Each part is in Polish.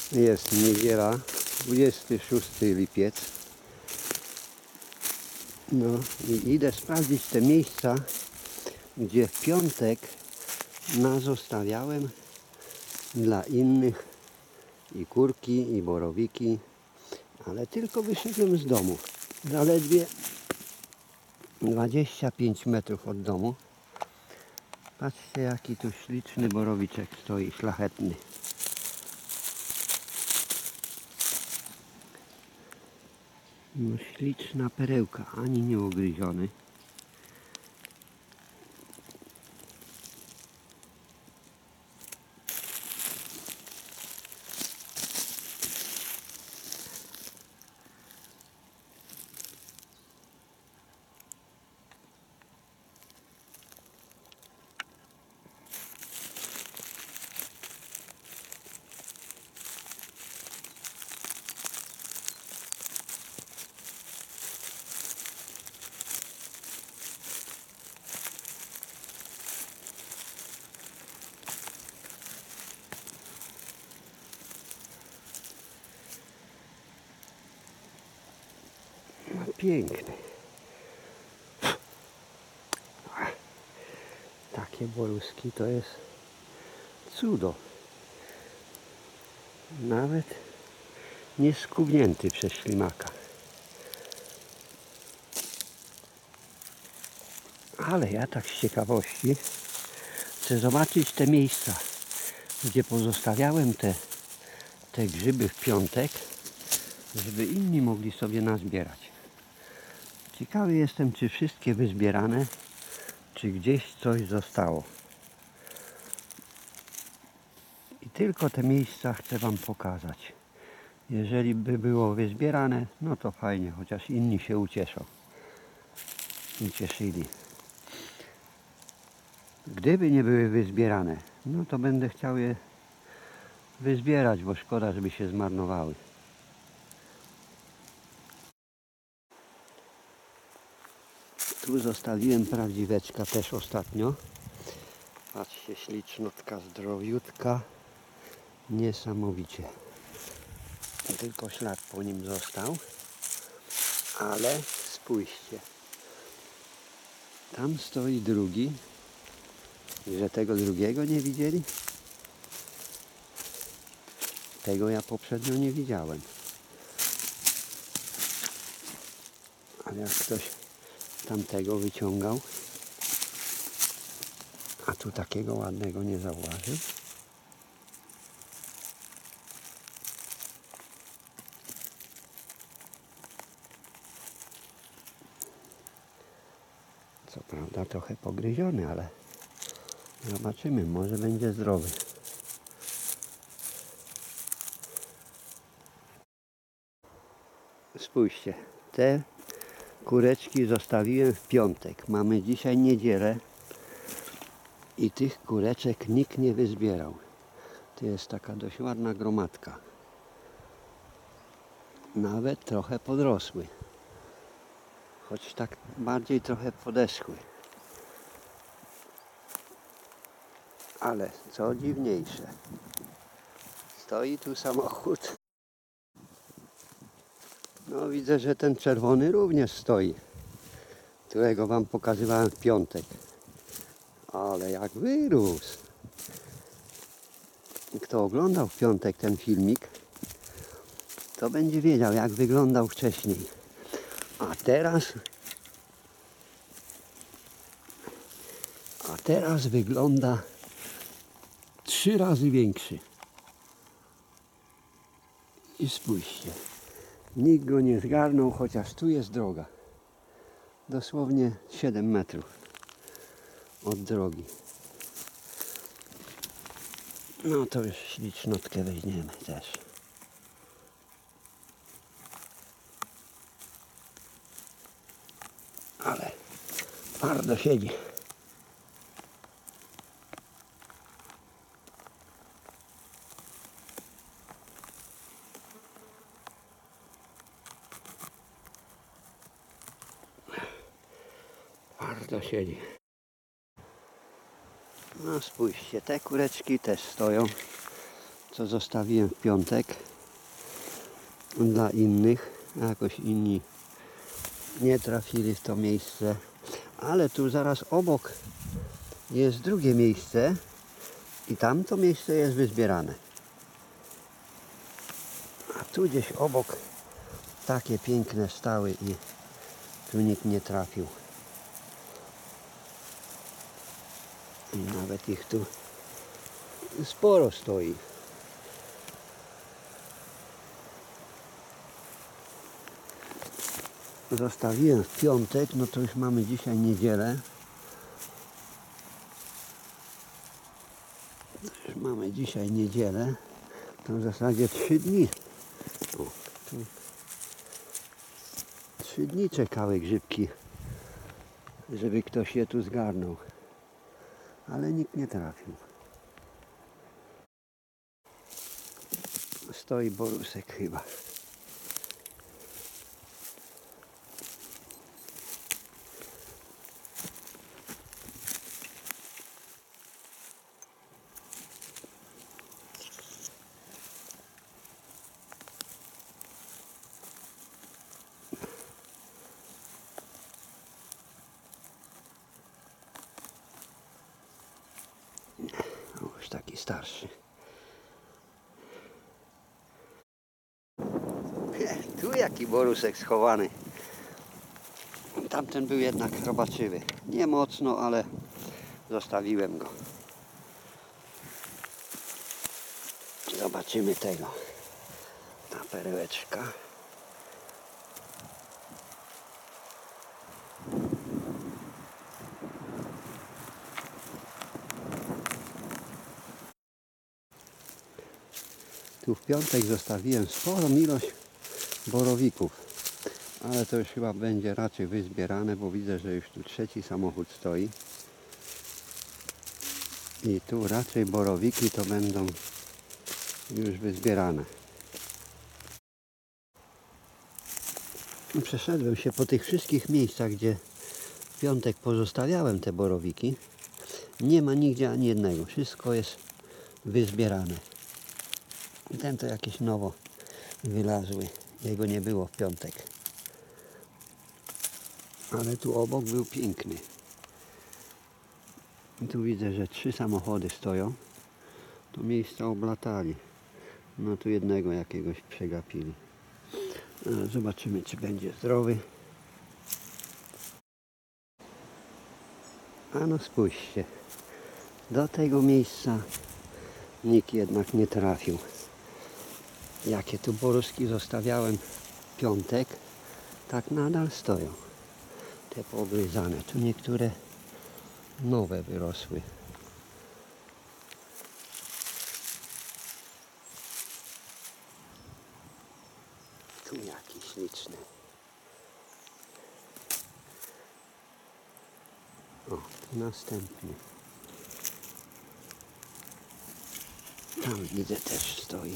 Jest niedziela, 26 lipiec. No i idę sprawdzić te miejsca, gdzie w piątek nazostawiałem dla innych i kurki, i borowiki, ale tylko wyszedłem z domu. Zaledwie 25 metrów od domu. Patrzcie, jaki tu śliczny borowiczek stoi, szlachetny. No, śliczna perełka, ani nie ugryziony. Piękny. Takie boruski to jest cudo. Nawet nie skubnięty przez ślimaka. Ale ja tak z ciekawości chcę zobaczyć te miejsca, gdzie pozostawiałem te grzyby w piątek, żeby inni mogli sobie nazbierać. Ciekawy jestem, czy wszystkie wyzbierane, czy gdzieś coś zostało. I tylko te miejsca chcę Wam pokazać. Jeżeli by było wyzbierane, no to fajnie, chociaż inni się ucieszyli. Gdyby nie były wyzbierane, no to będę chciał je wyzbierać, bo szkoda, żeby się zmarnowały. Tu zostawiłem prawdziweczka też ostatnio. Patrzcie, ślicznotka, zdrowiutka. Niesamowicie. Tylko ślad po nim został. Ale spójrzcie. Tam stoi drugi. Że tego drugiego nie widzieli? Tego ja poprzednio nie widziałem. Ale jak ktoś tamtego wyciągał, a tu takiego ładnego nie zauważył. Co prawda trochę pogryziony, ale zobaczymy, może będzie zdrowy. Spójrzcie, te kureczki zostawiłem w piątek. Mamy dzisiaj niedzielę i tych kureczek nikt nie wyzbierał. To jest taka dość ładna gromadka. Nawet trochę podrosły. Choć tak bardziej trochę podeschły. Ale co dziwniejsze, stoi tu samochód. No widzę, że ten czerwony również stoi, którego Wam pokazywałem w piątek. Ale jak wyrósł. Kto oglądał w piątek ten filmik, to będzie wiedział, jak wyglądał wcześniej. A teraz wygląda 3 razy większy. I spójrzcie, nikt go nie zgarnął, chociaż tu jest droga. Dosłownie 7 metrów od drogi. No to już ślicznotkę weźmiemy też. Ale twardo siedzi. Twardo siedzi. No spójrzcie, te kureczki też stoją co zostawiłem w piątek dla innych. Jakoś inni nie trafili w to miejsce. Ale tu zaraz obok jest drugie miejsce i tam to miejsce jest wyzbierane. A tu gdzieś obok takie piękne stały i tu nikt nie trafił. I nawet ich tu sporo stoi. Zostawiłem w piątek, no to już mamy dzisiaj niedzielę. Już mamy dzisiaj niedzielę. To w zasadzie 3 dni. O, tu 3 dni czekały grzybki, żeby ktoś je tu zgarnął. Ale nikt nie trafił. Stoi borusek chyba. O, już taki starszy. Tu jaki borusek schowany. Tamten był jednak robaczywy. Nie mocno, ale zostawiłem go. Zobaczymy tego. Ta perełeczka. Tu w piątek zostawiłem sporą ilość borowików. Ale to już chyba będzie raczej wyzbierane, bo widzę, że już tu trzeci samochód stoi. I tu raczej borowiki to będą już wyzbierane. Przeszedłem się po tych wszystkich miejscach, gdzie w piątek pozostawiałem te borowiki. Nie ma nigdzie ani jednego. Wszystko jest wyzbierane. I ten to jakieś nowo wylazły. Jego nie było w piątek. Ale tu obok był piękny. I tu widzę, że 3 samochody stoją. To miejsca oblatali. No tu jednego jakiegoś przegapili. Zobaczymy, czy będzie zdrowy. A no spójrzcie. Do tego miejsca nikt jednak nie trafił. Jakie tu boruski zostawiałem w piątek, tak nadal stoją. Te poobryzane. Tu niektóre nowe wyrosły. Tu jaki śliczny. O, tu następny. Tam widzę też stoi.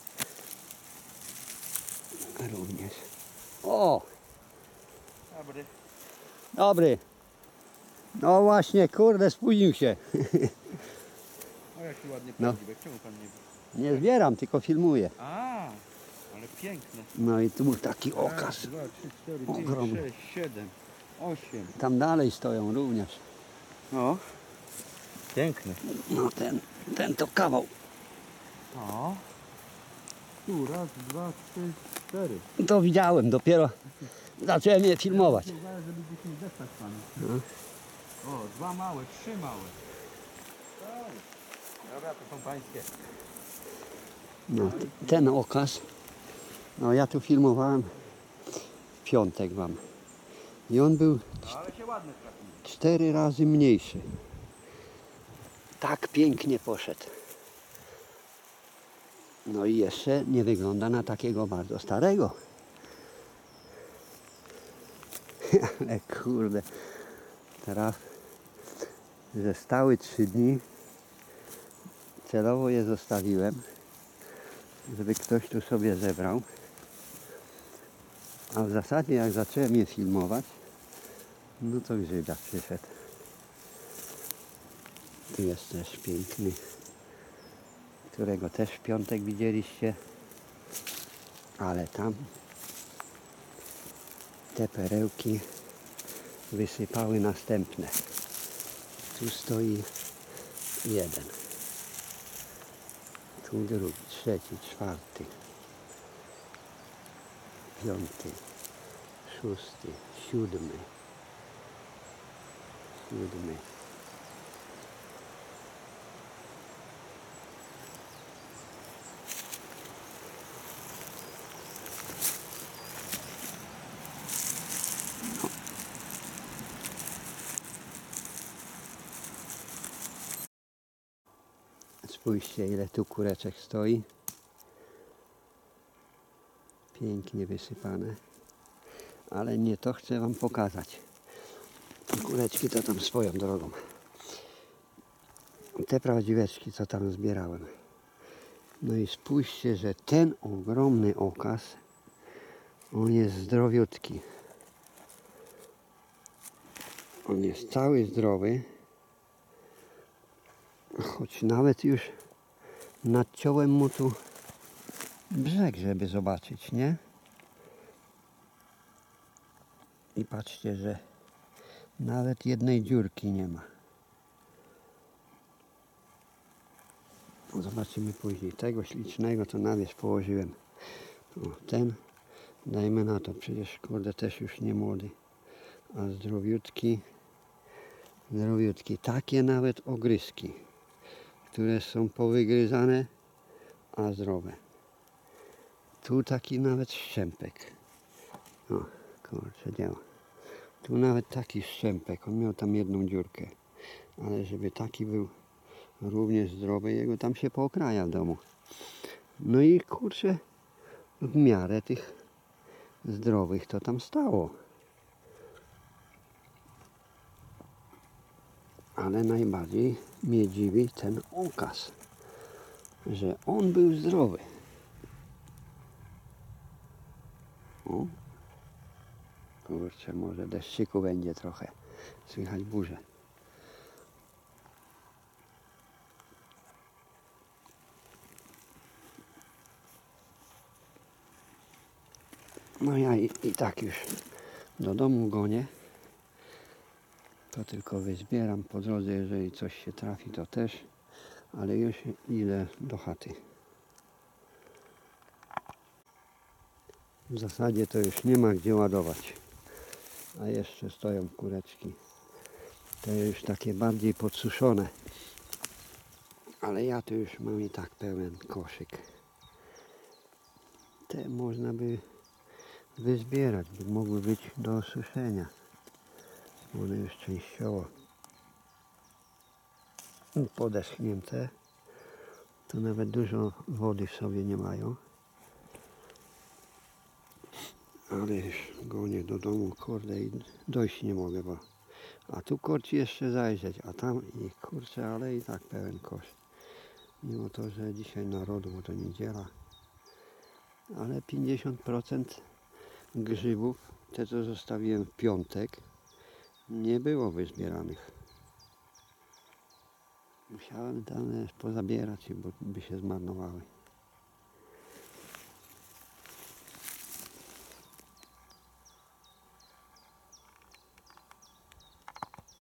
Również. O! Dobry. Dobry. No właśnie, kurde, spóźnił się. O, jaki ładny No. prawdziwek. Czemu pan nie... Nie zbieram, tylko filmuję. A, ale piękne. No i tu taki okaz. Raz, 2, 3, 4, 5, Ogromny. 6, 7, 8. Tam dalej stoją również. No. Piękny. No ten to kawał. O. Tu raz, 2, 3, 4. To widziałem, dopiero zacząłem je filmować. Uważaj, żeby gdzieś nie zeptać panu. No. O, 2 małe, 3 małe. Dobra, to są pańskie. No, ten okaz. No ja tu filmowałem w piątek wam. I on był No, ale się ładne trafili. 4 razy mniejszy. Tak pięknie poszedł. No i jeszcze nie wygląda na takiego bardzo starego. Ale kurde. Teraz zostały 3 dni. Celowo je zostawiłem, żeby ktoś tu sobie zebrał. A w zasadzie jak zacząłem je filmować, no to grzybiak przyszedł. Tu jest też piękny. którego też w piątek widzieliście, ale tam te perełki wysypały następne. Tu stoi jeden, tu drugi, trzeci, czwarty, piąty, szósty, siódmy. Spójrzcie, ile tu kureczek stoi. Pięknie wysypane. Ale nie to chcę wam pokazać. Kureczki to tam swoją drogą. Te prawdziweczki, co tam zbierałem. No i spójrzcie, że ten ogromny okaz, on jest zdrowiutki. On jest cały zdrowy. Choć nawet już nadciąłem mu tu brzeg, żeby zobaczyć, nie? I patrzcie, że nawet jednej dziurki nie ma. Zobaczymy później. Tego ślicznego to na wierzch położyłem. O, ten, dajmy na to, przecież kurde też już nie młody. A zdrowiutki. Takie nawet ogryzki, które są powygryzane, a zdrowe. Tu taki nawet szczępek. O, kurczę dzieło. Tu nawet taki szczępek. On miał tam jedną dziurkę. Ale żeby taki był również zdrowy, jego tam się pookraja w domu. No i kurczę, w miarę tych zdrowych to tam stało. Ale najbardziej mnie dziwi ten okaz, że on był zdrowy. O, kurczę, może deszczyku będzie trochę. Słychać burzę. No ja i tak już do domu gonię. To tylko wyzbieram po drodze, jeżeli coś się trafi, to też. Ale już idę do chaty. W zasadzie to już nie ma gdzie ładować. A jeszcze stoją kureczki. Te już takie bardziej podsuszone. Ale ja tu już mam i tak pełen koszyk. Te można by wyzbierać, by mogły być do suszenia. One już częściowo podeschnięte. To nawet dużo wody w sobie nie mają. Ale już gonię do domu, kurde, i dojść nie mogę, bo a tu korci jeszcze zajrzeć, a tam i kurczę, ale i tak pełen kosz. Mimo to, że dzisiaj narodu, bo to niedziela. Ale 50% grzybów, te co zostawiłem w piątek, nie było wyzbieranych. Musiałem tam pozabierać, bo by się zmarnowały.